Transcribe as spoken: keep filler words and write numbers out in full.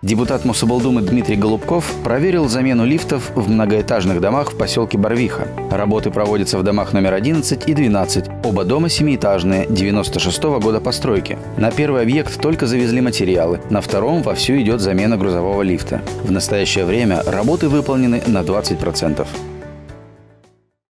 Депутат Мособлдумы Дмитрий Голубков проверил замену лифтов в многоэтажных домах в поселке Барвиха. Работы проводятся в домах номер одиннадцать и двенадцать. Оба дома семиэтажные, девяносто шестого года постройки. На первый объект только завезли материалы, на втором вовсю идет замена грузового лифта. В настоящее время работы выполнены на двадцать процентов.